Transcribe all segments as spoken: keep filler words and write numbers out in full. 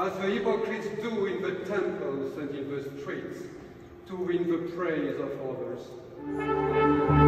as the hypocrites do in the temples and in the streets, to win the praise of others.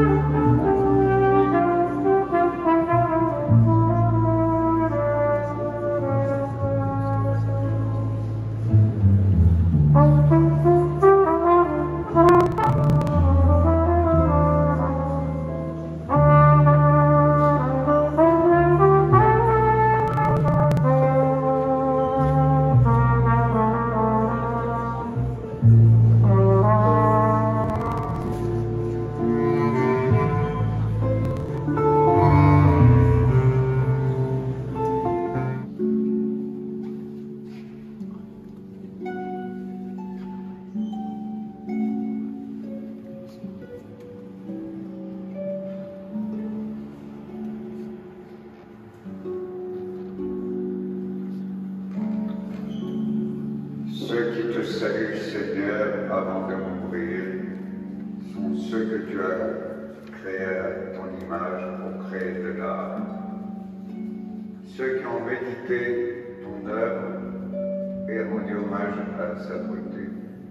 Ceux qui te saluent, Seigneur, avant de mourir, sont ceux que tu as créés à ton image pour créer de l'art. Ceux qui ont médité ton œuvre et rendu hommage à sa beauté.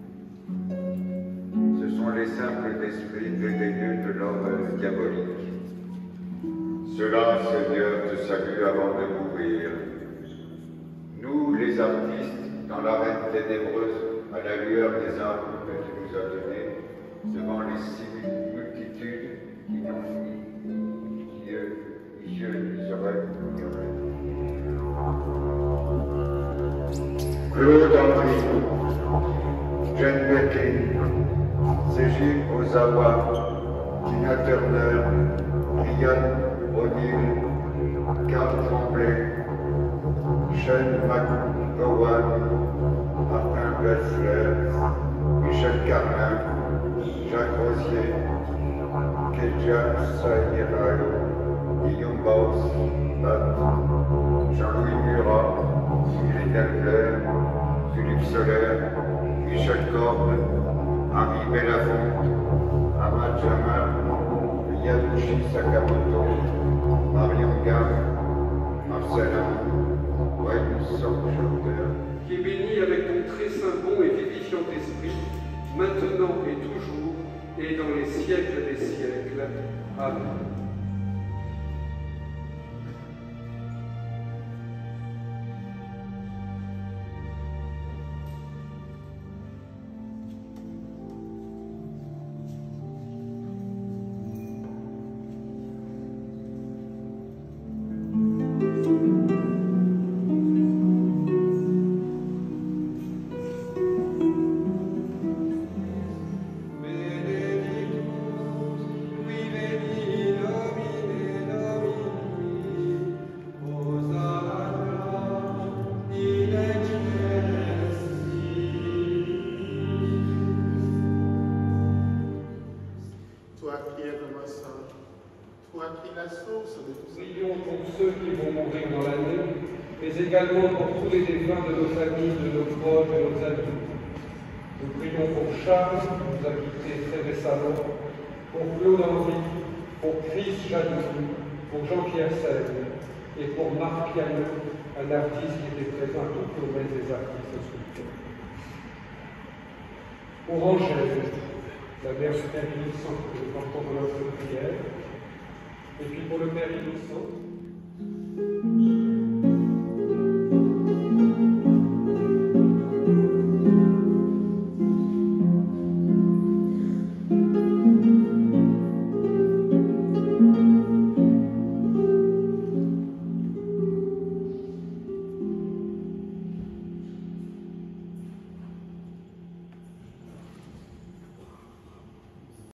Ce sont les simples d'esprit dédaigneux de l'ordre diabolique. Ceux-là, Seigneur, te saluent avant de mourir. Nous, les artistes, dans l'arène ténébreuse, à la lueur des arbres que tu nous as donnés, devant les six multitudes qui n'ont ni yeux, ni yeux, ni oreilles, ni oreilles. Claude Henry, Jane Birkin, Seiji Ozawa, Tina Turner, Ian O'Neill, Carl Tremblay, Sean McGowan, Martin Bessler, Michel Carlin, Jacques Rosier, Kedja Sayerayo, Guillaume Baus, Jean-Louis Murat, Philippe Delbert, Philippe Soler, Michel Corbe, Henri Belafonte, Ahmad Jamal, Yadushi Sakamoto, Marion Gamme, Marcel qui est béni avec ton très saint bon et vivifiant esprit, maintenant et toujours, et dans les siècles des siècles. Amen. Prions pour ceux qui vont mourir dans l'année, mais également pour tous les défunts de nos familles, de nos proches, de nos amis. Nous prions pour Charles, qui nous a quittés très récemment, pour Claude Henry, pour Chris Jadot, pour Jean-Pierre Seigne et pour Marc Piano, un artiste qui était présent à toutes nos messes des artistes sculpteurs. Pour Angèle, la mère du Père Innocent, que nous portons dans notre prière, et puis pour le Père Innocent,